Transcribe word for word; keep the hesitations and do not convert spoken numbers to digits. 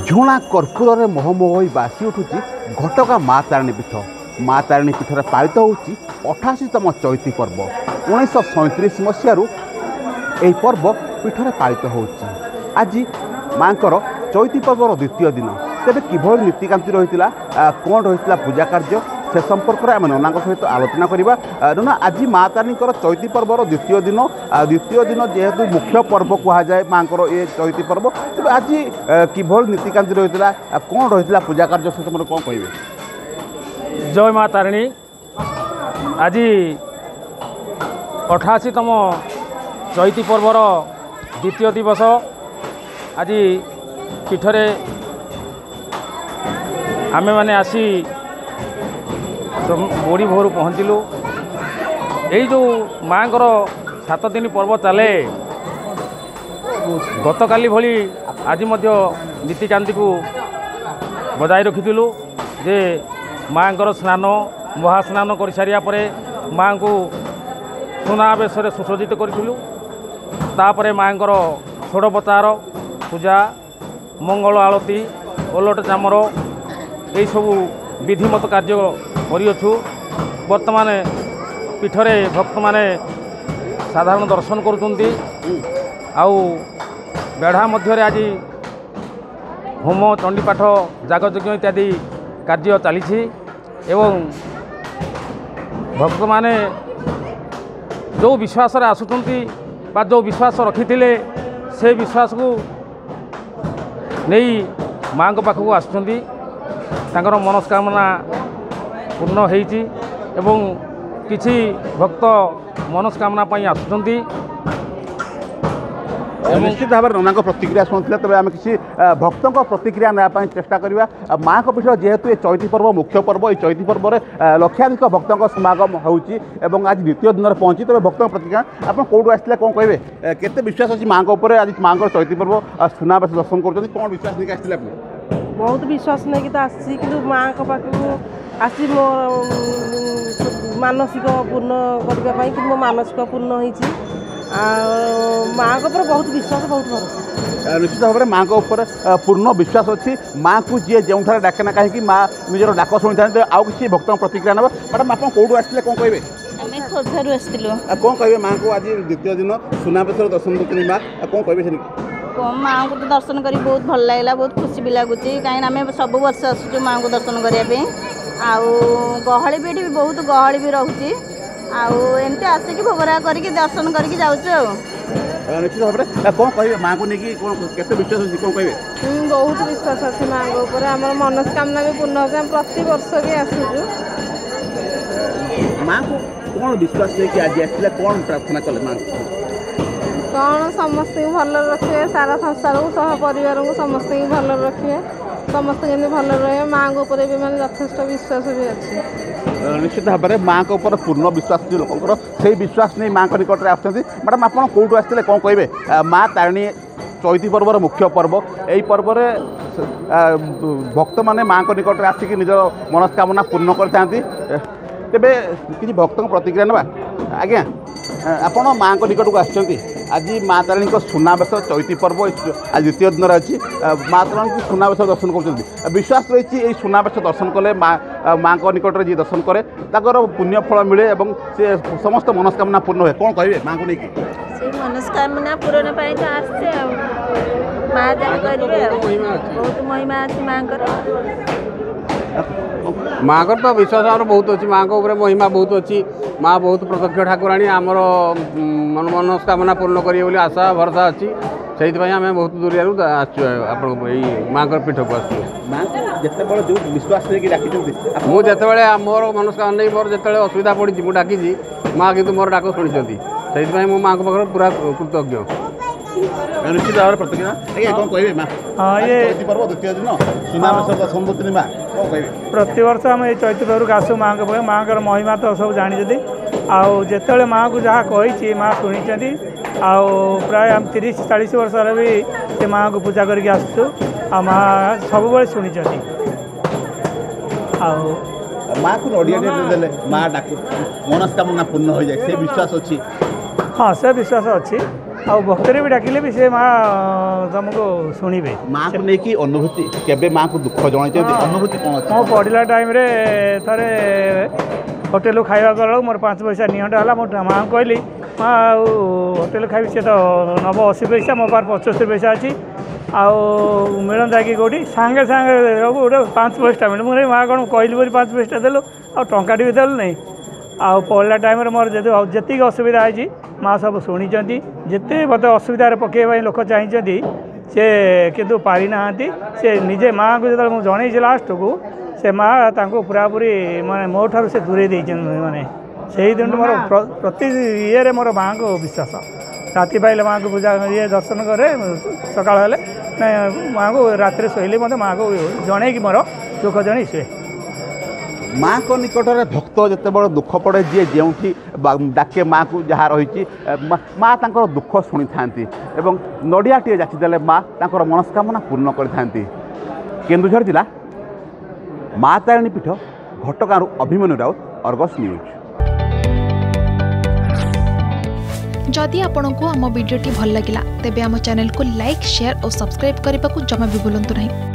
ଝୁଣା କର୍ପୂରରେ ମହୋମୋହ ହୋଇ ବାସି ଉଠୁଛି ଘଟଗାଁ ମା ତାରିଣୀ ପୀଠ। ମା ତାରିଣୀ ପୀଠରେ ପାଳିତ ହେଉଛି ଅଠାଅଶୀତମ ଚୈତି ପର୍ବ। ଉଣେଇଶହ ସଇଁତିରିଶ ମସିହାରୁ ଏହି ପର୍ବ ପୀଠରେ ପାଳିତ ହେଉଛି। ଆଜି ମାଙ୍କର ଚୈତି ପର୍ବର ଦ୍ୱିତୀୟ ଦିନ। ତେବେ କିଭଳି ନୀତିକାନ୍ତି ରହିଥିଲା, କ'ଣ ରହିଥିଲା ପୂଜା କାର୍ଯ୍ୟ, ସେ ସମ୍ପର୍କରେ ଆମେ ନନାଙ୍କ ସହିତ ଆଲୋଚନା କରିବା। ନନା, ଆଜି ମା ତାରିଣୀଙ୍କର ଚୈତି ପର୍ବର ଦ୍ୱିତୀୟ ଦିନ ଦ୍ୱିତୀୟ ଦିନ ଯେହେତୁ ମୁଖ୍ୟ ପର୍ବ କୁହାଯାଏ ମାଙ୍କର ଏ ଚୈତି ପର୍ବ, ତେବେ ଆଜି କିଭଳି ନୀତିକାନ୍ତି ରହିଥିଲା, କ'ଣ ରହିଥିଲା ପୂଜା କାର୍ଯ୍ୟ, ସେ ସମୟରେ କ'ଣ କହିବେ? ଜୟ ମା ତାରିଣୀ। ଆଜି ଅଠାଅଶୀତମ ଚୈତି ପର୍ବର ଦ୍ୱିତୀୟ ଦିବସ। ଆଜି ପୀଠରେ ଆମେମାନେ ଆସି ବଡ଼ି ଭୋରୁ ପହଞ୍ଚିଲୁ। ଏଇ ଯେଉଁ ମାଙ୍କର ସାତ ଦିନ ପର୍ବ ଚାଲେ, ଗତକାଲି ଭଳି ଆଜି ମଧ୍ୟ ନୀତିକାନ୍ତିକୁ ବଜାୟ ରଖିଥିଲୁ ଯେ ମାଙ୍କର ସ୍ନାନ ମହାସ୍ନାନ କରିସାରିବା ପରେ ମାଙ୍କୁ ସୁନାବେଶରେ ସୁସଜ୍ଜିତ କରିଥିଲୁ। ତାପରେ ମାଙ୍କର ଷୋଡ଼ପଚାର ପୂଜା, ମଙ୍ଗଳ ଆଳତି, ଓଲଟ ଚାମର ଏହିସବୁ ବିଧିମତ କାର୍ଯ୍ୟ କରିଅଛୁ। ବର୍ତ୍ତମାନ ପୀଠରେ ଭକ୍ତମାନେ ସାଧାରଣ ଦର୍ଶନ କରୁଛନ୍ତି। ଆଉ ବେଢ଼ା ମଧ୍ୟରେ ଆଜି ହୋମ, ଚଣ୍ଡୀପାଠ, ଯାଗଯଜ୍ଞ ଇତ୍ୟାଦି କାର୍ଯ୍ୟ ଚାଲିଛି ଏବଂ ଭକ୍ତମାନେ ଯେଉଁ ବିଶ୍ୱାସରେ ଆସୁଛନ୍ତି ବା ଯେଉଁ ବିଶ୍ୱାସ ରଖିଥିଲେ ସେ ବିଶ୍ୱାସକୁ ନେଇ ମାଙ୍କ ପାଖକୁ ଆସୁଛନ୍ତି। ତାଙ୍କର ମନସ୍କାମନା ପୂର୍ଣ୍ଣ ହେଇଛି ଏବଂ କିଛି ଭକ୍ତ ମନସ୍କାମନା ପାଇଁ ଆସୁଛନ୍ତି। ନିଶ୍ଚିତ ଭାବରେ ନନାଙ୍କ ପ୍ରତିକ୍ରିୟା ଶୁଣୁଥିଲେ। ତେବେ ଆମେ କିଛି ଭକ୍ତଙ୍କ ପ୍ରତିକ୍ରିୟା ନେବା ପାଇଁ ଚେଷ୍ଟା କରିବା। ମାଙ୍କ ପୀଠ ଯେହେତୁ ଏ ଚୈତି ପର୍ବ ମୁଖ୍ୟ ପର୍ବ, এই ଚୈତି ପର୍ବରେ ଲକ୍ଷାଧିକ ଭକ୍ତଙ୍କ ସମାଗମ ହେଉଛି ଏବଂ ଆଜି ଦ୍ୱିତୀୟ ଦିନରେ ପହଞ୍ଚି। ତେବେ ଭକ୍ତଙ୍କ ପ୍ରତିକ୍ରିୟା, ଆପଣ କେଉଁଠୁ ଆସିଥିଲେ, କ'ଣ କହିବେ? କେତେ ବିଶ୍ୱାସ ଅଛି ମାଙ୍କ ଉପରେ? ଆଜି ମାଙ୍କର ଚୈତି ପର୍ବ ସୁନାବେଶ ଦର୍ଶନ କରୁଛନ୍ତି, କ'ଣ ବିଶ୍ୱାସ ନେଇକି ଆସିଥିଲେ ଆପଣ? ବହୁତ ବିଶ୍ୱାସ ନେଇକି ତ ଆସିଛି, କିନ୍ତୁ ମାଙ୍କ ପାଖକୁ ଆସି ମୋ ମାନସିକ ପୂର୍ଣ୍ଣ କରିବା ପାଇଁ, କିନ୍ତୁ ମୋ ମାନସିକ ପୂର୍ଣ୍ଣ ହେଇଛି। ଆଉ ମାଙ୍କ ଉପରେ ବହୁତ ବିଶ୍ୱାସ, ବହୁତ ଭରସା। ନିଶ୍ଚିତ ଭାବରେ ମାଙ୍କ ଉପରେ ପୂର୍ଣ୍ଣ ବିଶ୍ୱାସ ଅଛି। ମାଙ୍କୁ ଯିଏ ଯେଉଁଠାରେ ଡାକେ ନା କାହିଁକି ମା ନିଜର ଡାକ ଶୁଣିଥାନ୍ତି। ଆଉ କିଛି ଭକ୍ତଙ୍କ ପ୍ରତିକ୍ରିୟା ନେବା। ମ୍ୟାଡ଼ାମ୍, ଆପଣ କେଉଁଠୁ ଆସିଥିଲେ, କ'ଣ କହିବେ? ଆମେ ଖୋର୍ଦ୍ଧାରୁ ଆସିଥିଲୁ। କ'ଣ କହିବେ ମାଙ୍କୁ ଆଜି ଦ୍ୱିତୀୟ ଦିନ ସୁନାବେଶର ଦର୍ଶନ କରୁଛନ୍ତି ମା, କ'ଣ କହିବେ ସେ? ମାଆଙ୍କୁ ତ ଦର୍ଶନ କରି ବହୁତ ଭଲ ଲାଗିଲା, ବହୁତ ଖୁସି ବି ଲାଗୁଛି। କାହିଁକିନା ଆମେ ସବୁ ବର୍ଷ ଆସୁଛୁ ମାଆଙ୍କୁ ଦର୍ଶନ କରିବା ପାଇଁ। ଆଉ ଗହଳି ବି ଏଠି ବହୁତ ଗହଳି ବି ରହୁଛି। ଆଉ ଏମିତି ଆସିକି ଭୋଗରାଗ କରିକି ଦର୍ଶନ କରିକି ଯାଉଛୁ। ଆଉ ନିଶ୍ଚିତ ଭାବରେ କ'ଣ କହିବେ ମାଙ୍କୁ ନେଇକି, କ'ଣ କେତେ ବିଶ୍ୱାସ ଅଛି, କ'ଣ କହିବେ? ବହୁତ ବିଶ୍ୱାସ ଅଛି ମାଙ୍କ ଉପରେ। ଆମର ମନସ୍କାମନା ବି ପୂର୍ଣ୍ଣ ହେଉଛି। ଆମେ ପ୍ରତିବର୍ଷ ବି ଆସୁଛୁ। ମାଙ୍କୁ କ'ଣ ବିଶ୍ୱାସ ନେଇକି ଆଜି ଆସିଥିଲେ, କ'ଣ ପ୍ରାର୍ଥନା କଲେ ମାଙ୍କୁ? କ'ଣ ସମସ୍ତଙ୍କୁ ଭଲରେ ରଖିବେ, ସାରା ସଂସାରକୁ ସହ ପରିବାରକୁ ସମସ୍ତଙ୍କୁ ଭଲରେ ରଖିବେ, ସମସ୍ତେ କେମିତି ଭଲରେ ରହିବେ। ମାଙ୍କ ଉପରେ ବି ମାନେ ଯଥେଷ୍ଟ ବିଶ୍ୱାସ ବି ଅଛି। ନିଶ୍ଚିତ ଭାବରେ ମାଙ୍କ ଉପରେ ପୂର୍ଣ୍ଣ ବିଶ୍ୱାସ ଅଛି ଲୋକଙ୍କର। ସେଇ ବିଶ୍ୱାସ ନେଇ ମାଙ୍କ ନିକଟରେ ଆସୁଛନ୍ତି। ମ୍ୟାଡ଼ାମ୍, ଆପଣ କେଉଁଠୁ ଆସିଥିଲେ, କ'ଣ କହିବେ? ମା ତାରିଣୀ ଚୈତି ପର୍ବର ମୁଖ୍ୟ ପର୍ବ। ଏହି ପର୍ବରେ ଭକ୍ତମାନେ ମାଙ୍କ ନିକଟରେ ଆସିକି ନିଜର ମନସ୍କାମନା ପୂର୍ଣ୍ଣ କରିଥାନ୍ତି। ତେବେ କିଛି ଭକ୍ତଙ୍କ ପ୍ରତିକ୍ରିୟା ନେବା। ଆଜ୍ଞା, ଆପଣ ମାଙ୍କ ନିକଟକୁ ଆସିଛନ୍ତି। ଆଜି ମା ତାରିଣୀଙ୍କ ସୁନାବେଶ ଚୈତି ପର୍ବ ଆଜି ଦ୍ୱିତୀୟ ଦିନରେ ଅଛି। ମା ତାରିଣୀଙ୍କୁ ସୁନାବେଶ ଦର୍ଶନ କରୁଛନ୍ତି। ବିଶ୍ୱାସ ରହିଛି ଏଇ ସୁନାବେଶ ଦର୍ଶନ କଲେ ମା ମାଙ୍କ ନିକଟରେ ଯିଏ ଦର୍ଶନ କରେ ତାଙ୍କର ପୁଣ୍ୟ ଫଳ ମିଳେ ଏବଂ ସେ ସମସ୍ତ ମନସ୍କାମନା ପୂର୍ଣ୍ଣ ହୁଏ। କ'ଣ କହିବେ ମାଙ୍କୁ ନେଇକି? ସେଇ ମନସ୍କାମନା ପୂରଣ ପାଇଁ ତ ଆସିছে ଆଉ ମା ଯାହା କରିବେ। ଆଉ ବହୁତ ମହିମା ଅଛି ମାଙ୍କର। ମାଙ୍କର ତ ବିଶ୍ୱାସ ଆମର ବହୁତ ଅଛି। ମାଙ୍କ ଉପରେ ମହିମା ବହୁତ ଅଛି। ମା ବହୁତ ପ୍ରତ୍ୟକ୍ଷ ଠାକୁରାଣୀ। ଆମର ମନସ୍କାମନା ପୂର୍ଣ୍ଣ କରିବେ ବୋଲି ଆଶା ଭରସା ଅଛି। ସେଇଥିପାଇଁ ଆମେ ବହୁତ ଦୂରିଆରୁ ଆସିଛୁ ଆପଣଙ୍କ ଏଇ ମାଙ୍କର ପୀଠକୁ ଆସିଛୁ। ଯେତେବେଳେ ଯେଉଁ ବିଶ୍ୱାସ ନେଇକି ଡାକିଛନ୍ତି, ମୁଁ ଯେତେବେଳେ ମୋର ମନସ୍କାମନା ନେଇ ମୋର ଯେତେବେଳେ ଅସୁବିଧା ପଡ଼ିଛି ମୁଁ ଡାକିଛି, ମା କିନ୍ତୁ ମୋର ଡାକ ଶୁଣିଛନ୍ତି। ସେଇଥିପାଇଁ ମୁଁ ମାଙ୍କ ପାଖରେ ପୁରା କୃତଜ୍ଞ। ନିଶ୍ଚିତ ଭାବରେ ପ୍ରତିକ୍ରିୟା। ଆଜ୍ଞା, କ'ଣ କହିବେ? ମା ଚୈତି ପର୍ବ ଦ୍ୱିତୀୟ ଦିନ ସୁନାବେଶ ଦର୍ଶନ କରୁଛନ୍ତି ମା, କ'ଣ କହିବେ? ପ୍ରତିବର୍ଷ ଆମେ ଏଇ ଚୈତି ପର୍ବକୁ ଆସୁ ମାଙ୍କ ପାଖରେ। ମାଙ୍କର ମହିମା ତ ସବୁ ଜାଣିଛନ୍ତି। ଆଉ ଯେତେବେଳେ ମାଆଙ୍କୁ ଯାହା କହିଛି ମା ଶୁଣିଛନ୍ତି। ଆଉ ପ୍ରାୟ ଆମେ ତିରିଶ ଚାଳିଶ ବର୍ଷରେ ବି ସେ ମାଆଙ୍କୁ ପୂଜା କରିକି ଆସୁଛୁ। ଆଉ ମା ସବୁବେଳେ ଶୁଣିଛନ୍ତି। ଆଉ ମାଆକୁ ନଡ଼ିଆ ଦେଲେ ମା ଡାକୁ ମନସ୍କାମନା ପୂର୍ଣ୍ଣ ହୋଇଯାଏ, ସେ ବିଶ୍ୱାସ ଅଛି। ହଁ, ସେ ବିଶ୍ୱାସ ଅଛି। ଆଉ ଭକ୍ତରେ ବି ଡାକିଲେ ବି ସେ ମା ତୁମକୁ ଶୁଣିବେ। ମାଆକୁ ନେଇକି ଅନୁଭୂତି କେବେ ମାଆକୁ ଦୁଃଖ ଜଣାଇଛନ୍ତି? ଅନୁଭୂତି କ'ଣ ଅଛି? ମୁଁ ପଢ଼ିଲା ଟାଇମ୍ରେ ଥରେ ହୋଟେଲରୁ ଖାଇବା ବେଳକୁ ମୋର ପାଞ୍ଚ ପଇସା ନିଅଣ୍ଟା ହେଲା। ମୁଁ ମାଆଙ୍କୁ କହିଲି ମା ଆଉ ହୋଟେଲ ଖାଇବି, ସେ ତ ନେବ ଅଶୀ ପଇସା, ମୋ ପାଖରେ ପଞ୍ଚସ୍ତରୀ ପଇସା ଅଛି, ଆଉ ମିଳନ୍ତା କି କେଉଁଠି? ସାଙ୍ଗେ ସାଙ୍ଗେ ଗୋଟେ ପାଞ୍ଚ ପଇସା ମିଳେ। ମୁଁ ମା କ'ଣ କହିଲି ବୋଲି ପାଞ୍ଚ ପଇସା ଦେଲୁ, ଆଉ ଟଙ୍କାଟି ବି ଦେଲୁ ନାହିଁ। ଆଉ ପଢ଼ିଲା ଟାଇମ୍ରେ ମୋର ଯଦି ଯେତିକି ଅସୁବିଧା ହେଇଛି ମା ସବୁ ଶୁଣିଛନ୍ତି। ଯେତେ ମୋତେ ଅସୁବିଧାରେ ପକାଇବା ପାଇଁ ଲୋକ ଚାହିଁଛନ୍ତି ସେ କିନ୍ତୁ ପାରିନାହାନ୍ତି। ସେ ନିଜେ ମାଆଙ୍କୁ ଯେତେବେଳେ ମୁଁ ଜଣେଇଛି ଲାଷ୍ଟକୁ, ସେ ମା ତାଙ୍କୁ ପୁରାପୁରି ମାନେ ମୋ ଠାରୁ ସେ ଦୂରେଇ ଦେଇଛନ୍ତି। ମାନେ ସେଇଦିନଠୁ ମୋର ପ୍ରତି ଇଏରେ ମୋର ମାଆଙ୍କୁ ବିଶ୍ୱାସ। ରାତି ପାଇଲେ ମାଆଙ୍କୁ ପୂଜା ଇଏ ଦର୍ଶନ କରେ, ସକାଳ ହେଲେ ମାଆଙ୍କୁ ରାତିରେ ଶୋଇଲେ ମୋତେ ମାଆଙ୍କୁ ଜଣେଇକି ମୋର ଦୁଃଖ ଜଣେଇ ଶୁଏ। ମାଆଙ୍କ ନିକଟରେ ଭକ୍ତ ଯେତେବେଳେ ଦୁଃଖ ପଡ଼େ, ଯିଏ ଯେଉଁଠି ଡାକେ ମାଆକୁ ଯାହା ରହିଛି, ମା ତାଙ୍କର ଦୁଃଖ ଶୁଣିଥାନ୍ତି ଏବଂ ନଡ଼ିଆଟିଏ ଯାଚିଦେଲେ ମା ତାଙ୍କର ମନସ୍କାମନା ପୂର୍ଣ୍ଣ କରିଥାନ୍ତି। କେନ୍ଦୁଝର ଜିଲ୍ଲା ମା ତାରିଣୀ ପୀଠ, ଘଟଗାଁରୁ ଅଭିମନ୍ୟୁ ରାଉତ, ଅର୍ଗସ୍ ନ୍ୟୁଜ୍। जदि आपंक आम भिडी भल लगा तेब आम चैनल को लाइक, शेयर और सब्सक्राइब करने को जमा भी भूलु नहीं।